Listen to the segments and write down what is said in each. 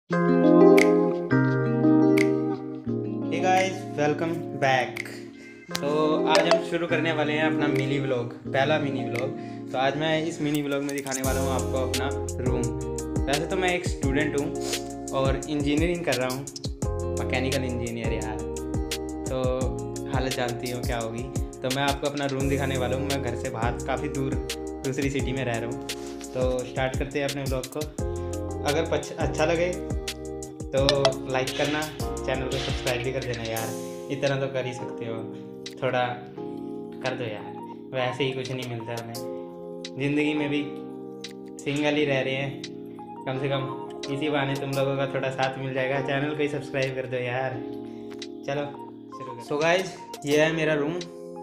Hey guys, welcome back. तो आज हम शुरू करने वाले हैं अपना मिनी व्लॉग, पहला मिनी व्लॉग। तो आज मैं इस मिनी व्लॉग में दिखाने वाला हूँ आपको अपना रूम। वैसे तो मैं एक स्टूडेंट हूँ और इंजीनियरिंग कर रहा हूँ, मैकेनिकल इंजीनियर यार। तो हालत जानती हूँ क्या होगी। तो मैं आपको अपना रूम दिखाने वाला हूँ। मैं घर से बाहर काफ़ी दूर दूसरी सिटी में रह रहा हूँ। तो स्टार्ट करते हैं अपने व्लॉग को। अगर अच्छा लगे तो लाइक करना, चैनल को सब्सक्राइब भी कर देना यार। इतना तो कर ही सकते हो, थोड़ा कर दो यार। वैसे ही कुछ नहीं मिलता हमें ज़िंदगी में, भी सिंगल ही रह रहे हैं। कम से कम इसी बहाने तुम लोगों का थोड़ा साथ मिल जाएगा। चैनल को ही सब्सक्राइब कर दो यार। चलो शुरू कर। सो गाइस, ये है मेरा रूम।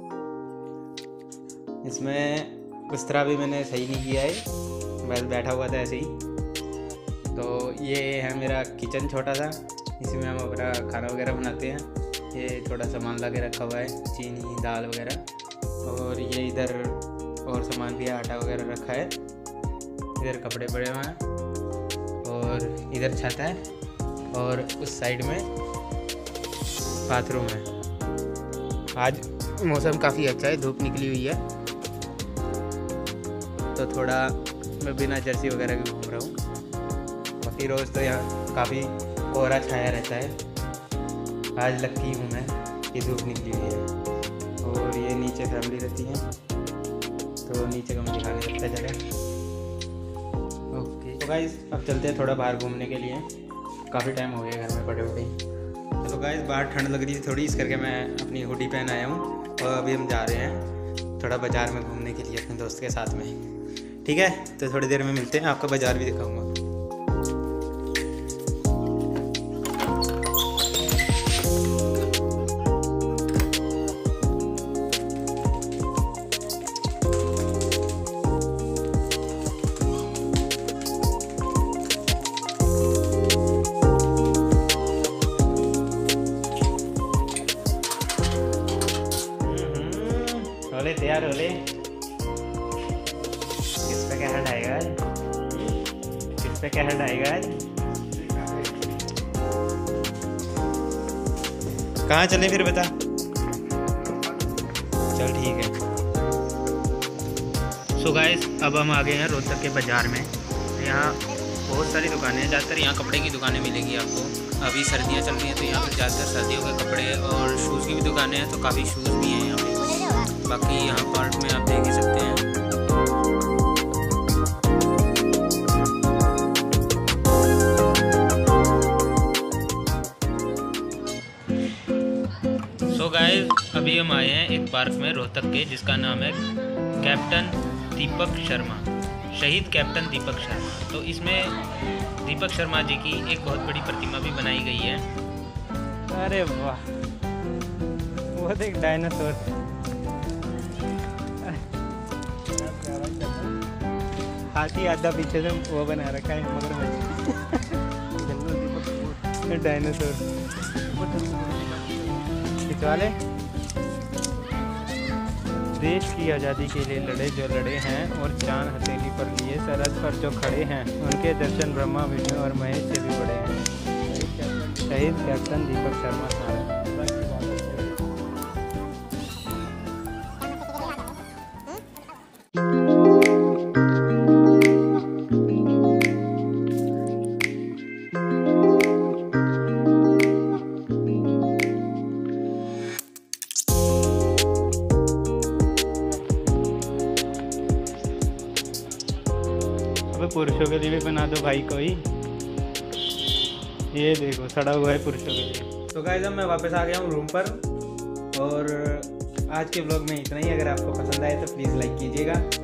इसमें उस तरह भी मैंने सही नहीं किया है, बस बैठा हुआ था ऐसे ही। तो ये है मेरा किचन छोटा सा, इसमें हम अपना खाना वगैरह बनाते हैं। ये थोड़ा सामान ला के रखा हुआ है, चीनी दाल वगैरह। और ये इधर और सामान भी है, आटा वगैरह रखा है। इधर कपड़े पड़े हुए हैं और इधर छत है और उस साइड में बाथरूम है। आज मौसम काफ़ी अच्छा है, धूप निकली हुई है। तो थोड़ा मैं बिना जर्सी वगैरह के घूम रहा हूँ। बाकी रोज़ तो यहाँ काफ़ी कोहरा छाया रहता है। आज लकी हूँ मैं कि धूप निकली हुई है। और ये नीचे फैमिली रहती है, तो नीचे का मैं दिखाने लगता है जगह। ओके तो गाइस, अब चलते हैं थोड़ा बाहर घूमने के लिए। काफ़ी टाइम हो गया घर में पड़े हुए। चलो गाइस, बाहर ठंड लग रही थी थोड़ी, इस करके मैं अपनी हुडी पहन आया हूँ। और अभी हम जा रहे हैं थोड़ा बाज़ार में घूमने के लिए अपने दोस्त के साथ में। ठीक है, तो थोड़ी देर में मिलते हैं, आपका बाज़ार भी दिखाऊँगा। होले तैयार होले। किस पे क्या हेड आएगा आज? किस पे क्या हेड आएगा आज? कहाँ चले फिर बता। चल ठीक है। सो गाइस, अब हम आ गए हैं रोहतक के बाज़ार में। यहाँ बहुत सारी दुकानें हैं, ज़्यादातर यहाँ कपड़े की दुकानें मिलेंगी आपको। अभी सर्दियाँ चल रही हैं तो यहाँ पर ज़्यादातर सर्दियों के कपड़े और शूज़ की भी दुकानें हैं, तो काफ़ी शूज़ भी हैं यहाँ पे। बाकी यहाँ पार्क में आप देख ही सकते हैं। सो गाइस, अभी हम आए हैं एक पार्क में रोहतक के, जिसका नाम है कैप्टन दीपक शर्मा, शहीद कैप्टन दीपक शर्मा। तो इसमें दीपक शर्मा जी की एक बहुत बड़ी प्रतिमा भी बनाई गई है। अरे वाह, वो देख डायनासोर। हाथी आधा पीछे से वो बना रखा है, मगरमच्छ। डायनासोर खिंचवा ले। देश की आज़ादी के लिए लड़े जो लड़े हैं और चांद हथेली पर लिए सरहद पर जो खड़े हैं, उनके दर्शन ब्रह्मा विष्णु और महेश से भी बड़े हैं। शहीद कैप्टन दीपक शर्मा साहब। पुरुषों के लिए भी बना दो भाई कोई। ये देखो सड़ा हुआ है पुरुषों के लिए। तो गाइस, अब मैं वापस आ गया हूँ रूम पर। और आज के व्लॉग में इतना ही। अगर आपको पसंद आए तो प्लीज़ लाइक कीजिएगा।